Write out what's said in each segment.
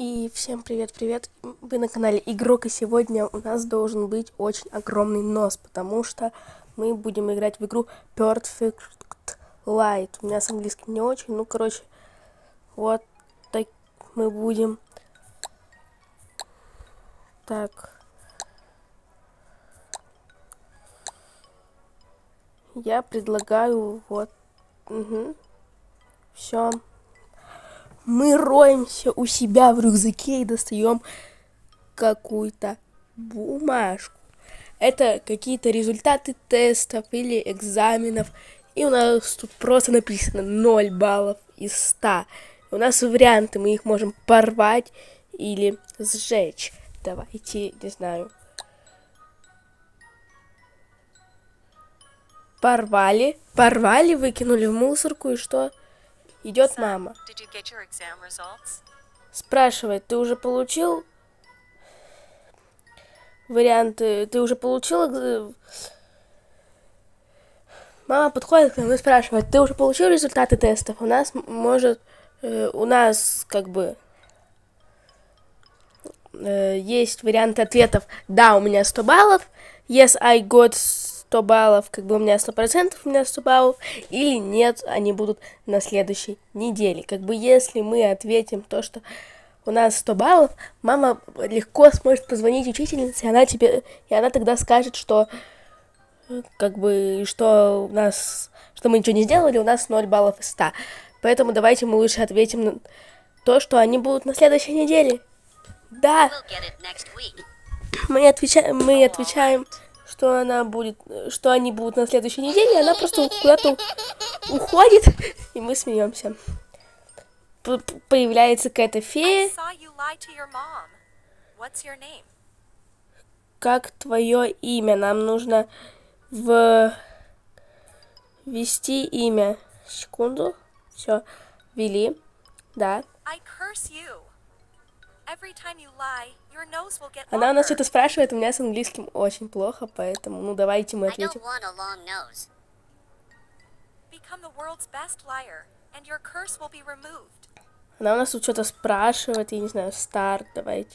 И всем привет-привет, вы на канале Игрок, и сегодня у нас должен быть очень огромный нос, потому что мы будем играть в игру Perfect Light. У меня с английским не очень, ну короче, вот так мы будем. Так. Я предлагаю вот, все. Мы роемся у себя в рюкзаке и достаем какую-то бумажку. Это какие-то результаты тестов или экзаменов. И у нас тут просто написано 0 баллов из 100. У нас варианты, мы их можем порвать или сжечь. Давайте, не знаю. Порвали, выкинули в мусорку, и что? Идет мама. Спрашивает, ты уже получил варианты? Ты уже получил? Мама подходит к нам и спрашивает, ты уже получил результаты тестов? У нас как бы есть варианты ответов. Да, у меня 100 баллов. Yes, I got 100 баллов, как бы у меня 100%, у меня 100 баллов. Или нет, они будут на следующей неделе. Как бы если мы ответим то, что у нас 100 баллов, мама легко сможет позвонить учительнице, и она тогда скажет, что как бы, что мы ничего не сделали, у нас 0 баллов из 100. Поэтому давайте мы лучше ответим на то, что они будут на следующей неделе. Да. Мы отвечаем, что они будут на следующей неделе, и она просто куда-то уходит, и мы смеемся. Появляется какая-то фея. Как твое имя? Нам нужно ввести имя. Секунду. Все. Ввели. Да. Она у нас что-то спрашивает, у меня с английским очень плохо, поэтому, ну, давайте мы ответим. Она у нас тут что-то спрашивает, я не знаю, старт, давайте.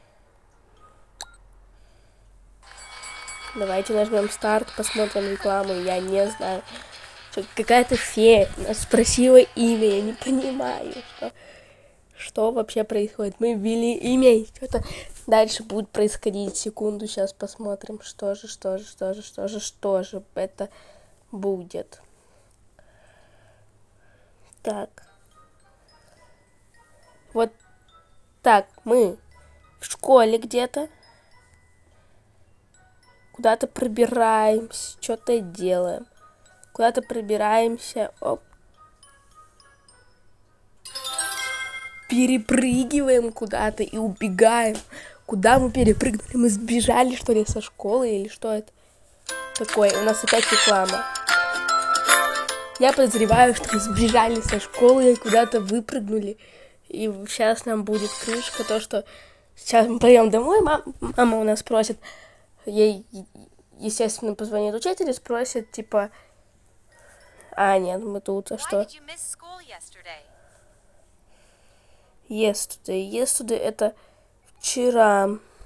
Давайте нажмем старт, посмотрим рекламу, я не знаю. Какая-то фея нас спросила имя, я не понимаю, что вообще происходит. Мы ввели имя, и что-то дальше будет происходить. Секунду, сейчас посмотрим, что же это будет. Так. Вот так, мы в школе где-то. Куда-то пробираемся, что-то делаем. Куда-то пробираемся. Оп. Перепрыгиваем куда-то и убегаем. Куда мы перепрыгнули? Мы сбежали, что ли, со школы? Или что это такое? У нас опять реклама. Я подозреваю, что мы сбежали со школы и куда-то выпрыгнули. И сейчас нам будет крышка. То, что сейчас мы пойдем домой, мама у нас просит. Ей, естественно, позвонит учитель и спросит, типа... А, нет, мы тут, а что? Yesterday это вчера.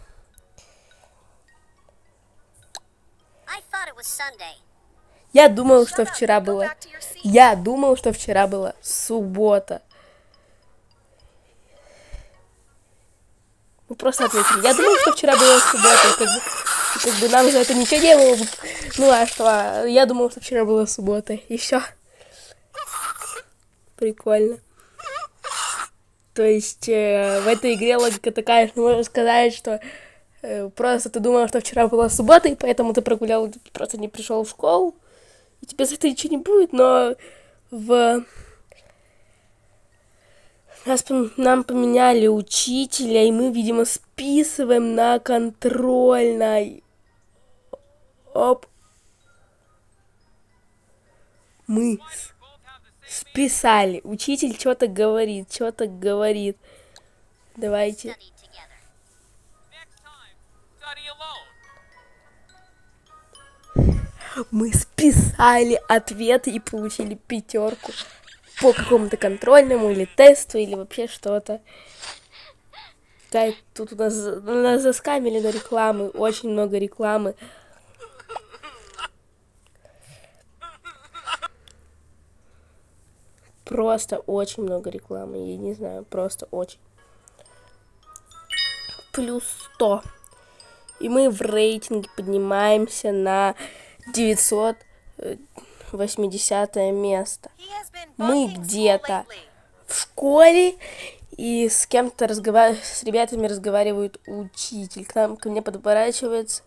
Я думал, что вчера была суббота. Мы просто ответили. Я думал, что вчера была суббота. Как бы нам за это ничего не было. Ну а что? Я думал, что вчера была суббота. И все. Прикольно. То есть в этой игре логика такая, что можно сказать, что просто ты думал, что вчера была суббота, и поэтому ты прогулял, просто не пришел в школу, и тебе за это ничего не будет, но нам поменяли учителя, и мы, видимо, списываем на контрольной. Оп. Мы списали. Учитель что-то говорит. Давайте. Мы списали ответы и получили 5 по какому-то контрольному или тесту, или вообще что-то. Тут у нас заскамили на рекламы, очень много рекламы. Просто очень много рекламы, я не знаю, просто очень. Плюс 100. И мы в рейтинге поднимаемся на 980 место. Мы где-то в школе, и с кем-то с ребятами разговаривает учитель. Ко мне подворачивается.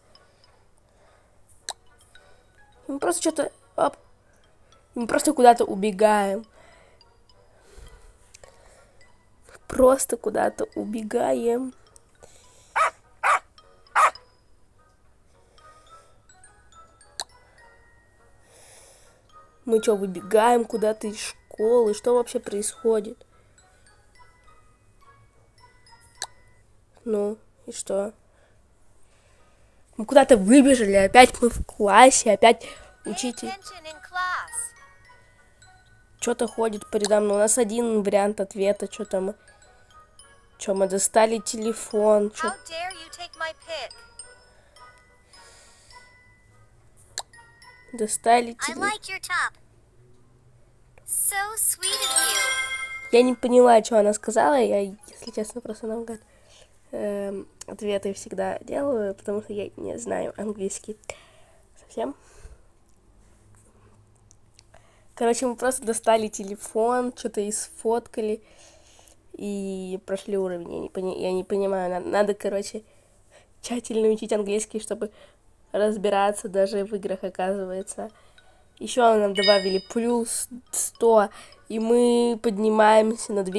Мы просто что-то... Мы просто куда-то убегаем. Просто куда-то убегаем. Мы что, выбегаем куда-то из школы? Что вообще происходит? Ну, и что? Мы куда-то выбежали, опять мы в классе, опять учитель что-то ходит по рядам. Но у нас один вариант ответа, что там. Что, мы достали телефон. Чё? Достали телефон. Я не поняла, что она сказала. Я, если честно, просто наугад ответы всегда делаю, потому что я не знаю английский совсем. Короче, мы просто достали телефон, что-то сфоткали и прошли уровень. Я не понимаю, надо, короче, тщательно учить английский, чтобы разбираться даже в играх, оказывается. Еще нам добавили плюс 100, и мы поднимаемся на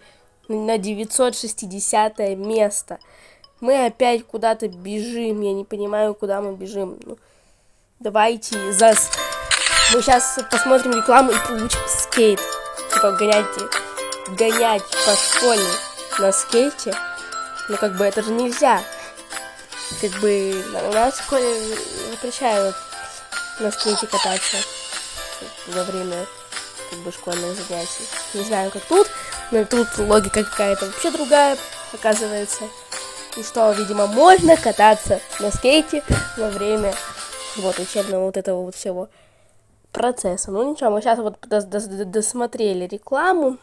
960 место. Мы опять куда-то бежим, я не понимаю, куда мы бежим. Ну, давайте мы сейчас посмотрим рекламу и получим скейт. Типа гонять по школе на скейте. Ну как бы это же нельзя. Как бы у нас в школе запрещают на скейте кататься во время как бы школьных занятий. Не знаю, как тут, но тут логика какая-то вообще другая, оказывается. И что, видимо, можно кататься на скейте во время вот учебного вот этого вот всего процесса. Ну ничего, мы сейчас вот досмотрели рекламу,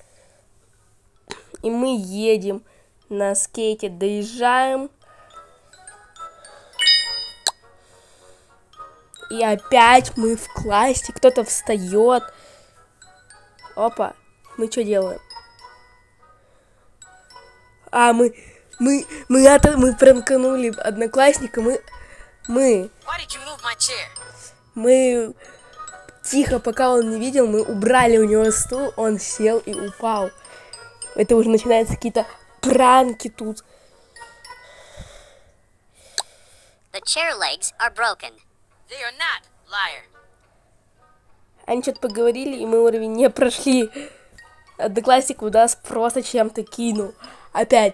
и мы едем на скейте, доезжаем. И опять мы в классе, кто-то встает. Опа, мы что делаем? Мы пранканули одноклассника, мы тихо, пока он не видел, мы убрали у него стул, он сел и упал. Это уже начинаются какие-то пранки тут. The chair legs are broken. They are not, liar. Они что-то поговорили, и мы уровень не прошли. Одноклассник у нас просто чем-то кинул. Опять.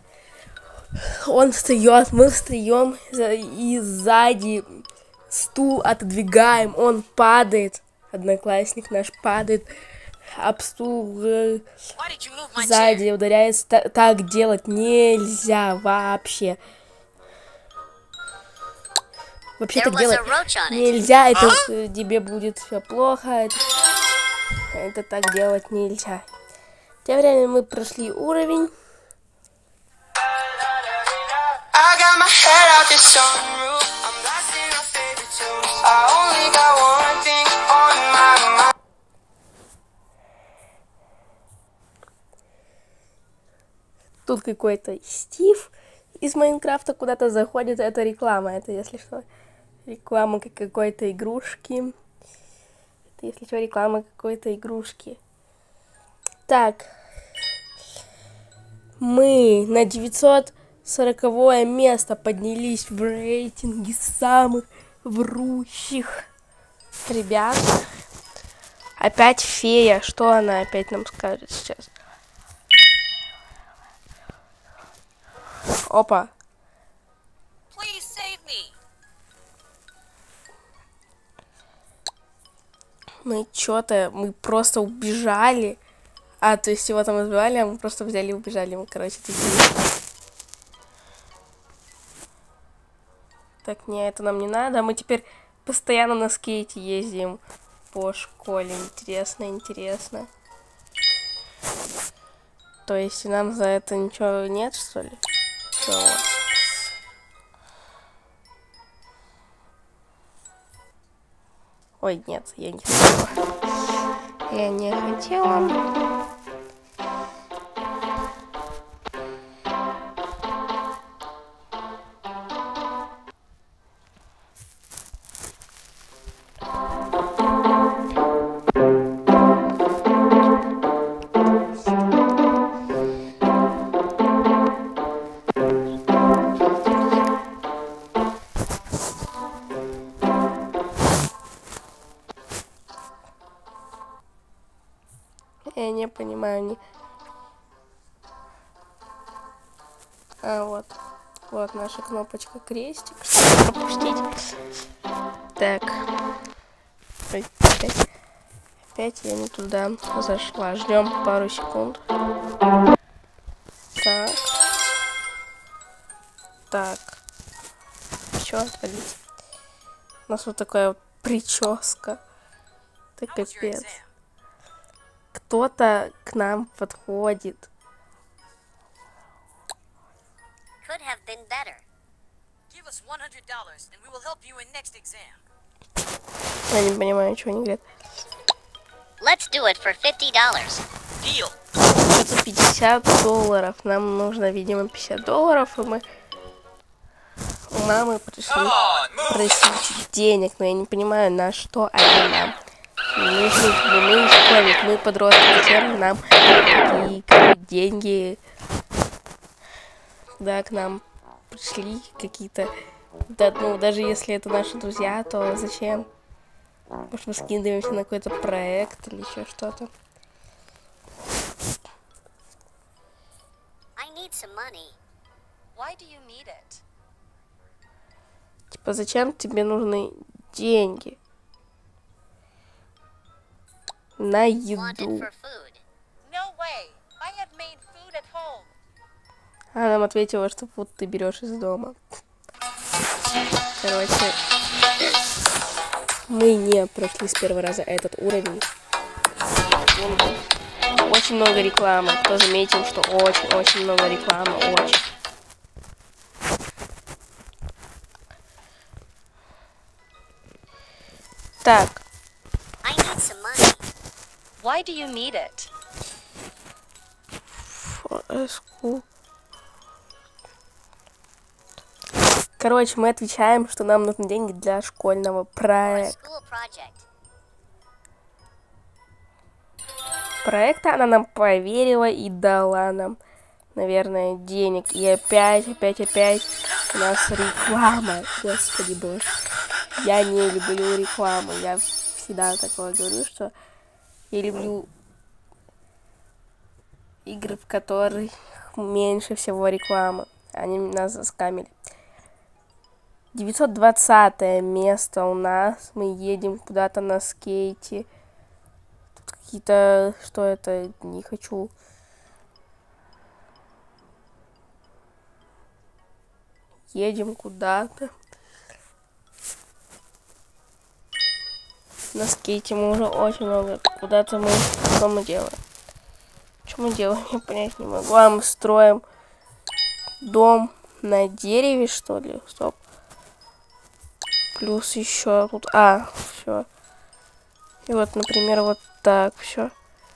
Он встает, мы встаем, и сзади стул отодвигаем, он падает. Одноклассник наш падает об стул сзади, ударяется. Так делать нельзя вообще. Вообще так делать нельзя, это тебе будет все плохо. Это так делать нельзя. Тем временем мы прошли уровень. Тут какой-то Стив из Майнкрафта куда-то заходит. Это реклама, это если что. Реклама какой-то игрушки. Это, если что, реклама какой-то игрушки. Так. Мы на 940 место поднялись в рейтинге самых врущих ребят. Опять фея. Что она опять нам скажет сейчас? Опа. Мы просто убежали А, то есть его там избивали, а мы просто взяли и убежали. Мы, короче, такие. Так, не, это нам не надо. Мы теперь постоянно на скейте ездим по школе. Интересно, интересно. То есть нам за это ничего нет, что ли? Всё, вот. Ой, нет, я не хотела. Я не хотела. Я не понимаю, не... А, вот. Вот наша кнопочка крестик, чтобы пропустить. Так. Ой, опять я не туда зашла. Ждем пару секунд. Так. Так. Все, отвалить. У нас вот такая вот прическа. Это капец. Кто-то к нам подходит. Could have been better. Give us $100 and we will help you in next exam. Я не понимаю, что они говорят. Let's do it for $50. Deal. Это $50. Нам нужно, видимо, $50, и мы у мамы пришли просить денег, но я не понимаю, на что они нам нужны. Мы не школьник, мы подростки, зачем нам такие деньги, когда к нам пришли какие-то, да, ну, даже если это наши друзья, то зачем? Может, мы скидываемся на какой-то проект или еще что-то. I need some money. Why do you need it? Типа, зачем тебе нужны деньги? На Want it еду. for food. No way. I have made food at home. А нам ответила, что вот ты берешь из дома. Короче, мы не прошли с первого раза этот уровень. Очень много рекламы. Кто заметил, что очень много рекламы. Очень. Так. I need some money. Why do you need it? Короче, мы отвечаем, что нам нужны деньги для школьного For a проекта. school project. Проекта она нам поверила и дала нам, наверное, денег. И опять у нас реклама. Господи боже. Я не люблю рекламу. Я всегда такое говорю, что я люблю игры, в которых меньше всего рекламы. Они нас заскамили. 920 место у нас. Мы едем куда-то на скейте. Тут какие-то... Что это? Не хочу. Едем куда-то. На скейте мы уже очень много. Куда-то мы... Что мы делаем? Что мы делаем? Я понять не могу. А мы строим дом на дереве, что ли? Стоп. Плюс еще тут... А, все. И вот, например, вот так все.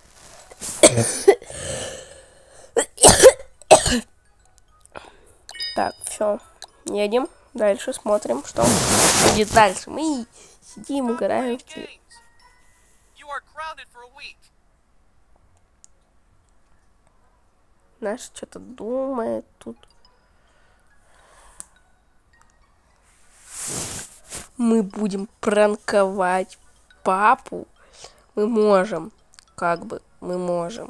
Так, все. Едем. Дальше смотрим, что будет дальше. Мы сидим, играем. Наш что-то думает тут. Мы будем пранковать папу. Мы можем. Как бы. Мы можем.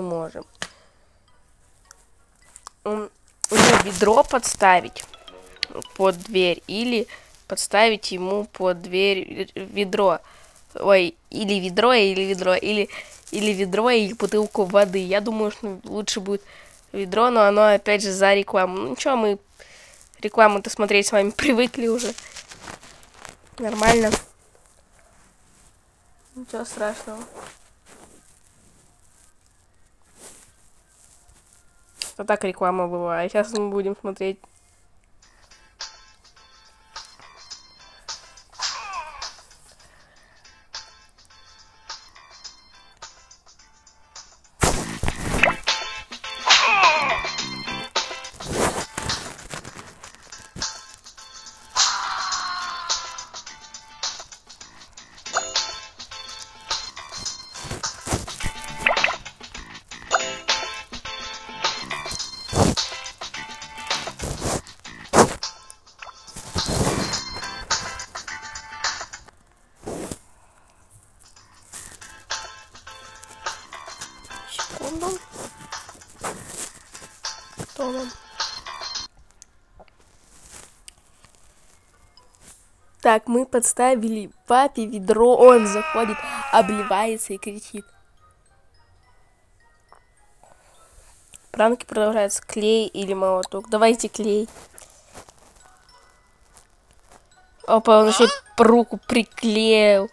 Ему ведро подставить под дверь. Или подставить ему под дверь ведро. Ой, или ведро. Или или ведро, или бутылку воды. Я думаю, что лучше будет ведро, но оно опять же за рекламу. Ну ничего, мы рекламу-то смотреть с вами привыкли уже. Нормально. Ничего страшного. Вот так реклама была. А сейчас мы будем смотреть. Секунду. Что нам? Так, мы подставили папе ведро. Он заходит, обливается и кричит. Пранки продолжаются. Клей или молоток? Давайте клей. Опа, он еще руку приклеил.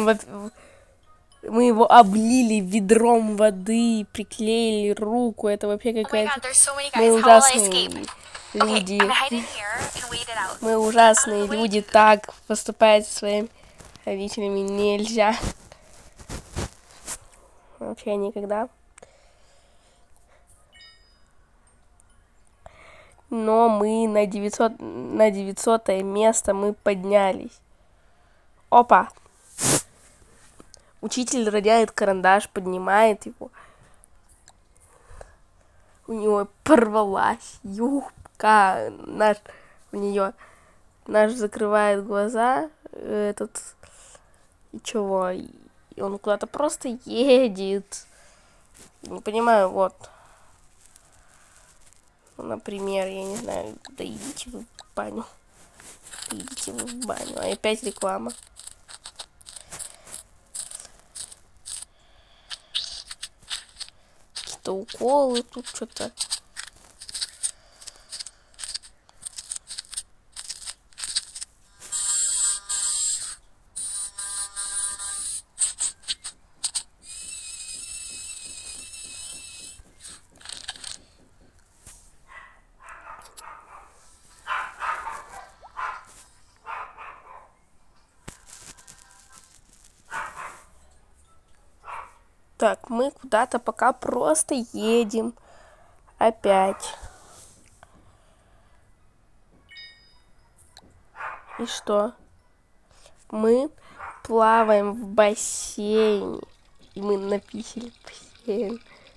Мы его облили ведром воды, приклеили руку. Это вообще какая-то... Мы ужасные люди. Мы ужасные люди. Так поступать со своими родителями нельзя. Вообще никогда. Но мы на 900-е место мы поднялись. Опа! Учитель роняет карандаш, поднимает его. У него порвалась юбка. У нее наш закрывает глаза. Этот. И чего? И он куда-то просто едет. Не понимаю, вот. Например, я не знаю, да идите вы в баню. Идите вы в баню. А опять реклама. Какие-то уколы, тут что-то. Так, мы куда-то пока просто едем. Опять. И что? Мы плаваем в бассейне. И мы написали бассейн.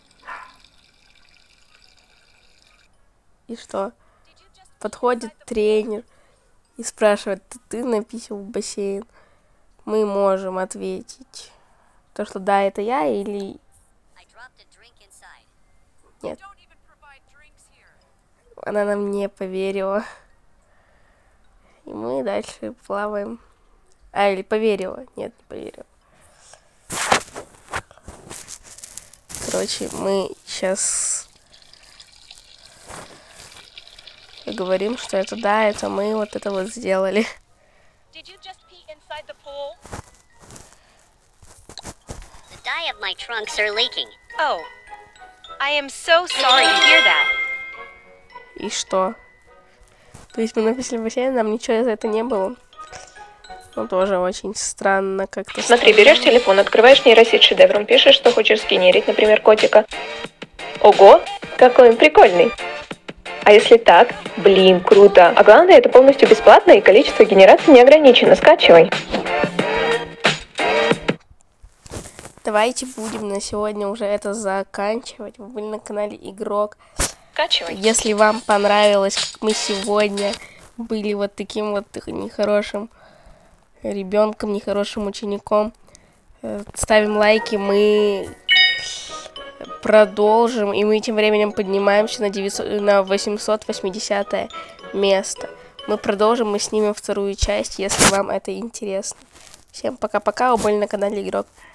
И что? Подходит тренер и спрашивает, ты написал в бассейн? Мы можем ответить. То, что да, это я или... Нет. Она нам не поверила. И мы дальше плаваем. Или поверила. Нет, не поверила. Короче, мы сейчас говорим, что это да, это мы вот это вот сделали. Dye of my trunks are leaking. Oh, I am so sorry to hear that. И что? То есть мы написали в бассейн, нам ничего за это не было. Ну, тоже очень странно как-то. Смотри, берешь телефон, открываешь нейросеть шедевром, пишешь, что хочешь сгенерить, например, котика. Ого, какой он прикольный. А если так? Блин, круто. А главное, это полностью бесплатно и количество генераций не ограничено. Скачивай. Давайте будем на сегодня уже это заканчивать. Вы были на канале Игрок. Скачивай. Если вам понравилось, как мы сегодня были вот таким вот нехорошим ребенком, нехорошим учеником, ставим лайки, мы продолжим, и мы тем временем поднимаемся на 880 место. Мы продолжим, мы снимем вторую часть, если вам это интересно. Всем пока-пока, вы были на канале Игрок.